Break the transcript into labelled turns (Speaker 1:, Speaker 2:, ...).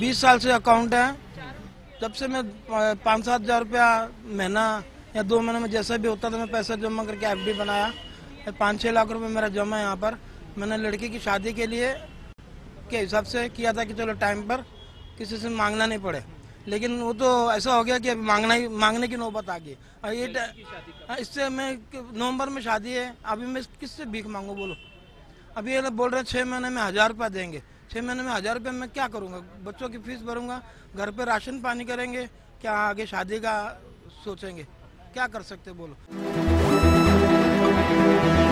Speaker 1: 20 साल से अकाउंट है। जब से मैं 5-7 हज़ार रुपया महीना या 2 महीने में जैसा भी होता था मैं पैसा जमा करके एफडी बनाया। 5-6 लाख रुपए मेरा जमा है यहाँ पर। मैंने लड़की की शादी के लिए के हिसाब से किया था कि चलो टाइम पर किसी से मांगना नहीं पड़े, लेकिन वो तो ऐसा हो गया कि अभी मांगने की नौबत आ गई। ये इससे मैं नवंबर में शादी है, अभी मैं किससे भीख मांगू बोलो। अभी ये लोग बोल रहे हैं 6 महीने में 1000 रुपया देंगे। 6 महीने में 1000 रुपये मैं क्या करूँगा? बच्चों की फीस भरूंगा, घर पे राशन पानी करेंगे, क्या आगे शादी का सोचेंगे? क्या कर सकते बोलो।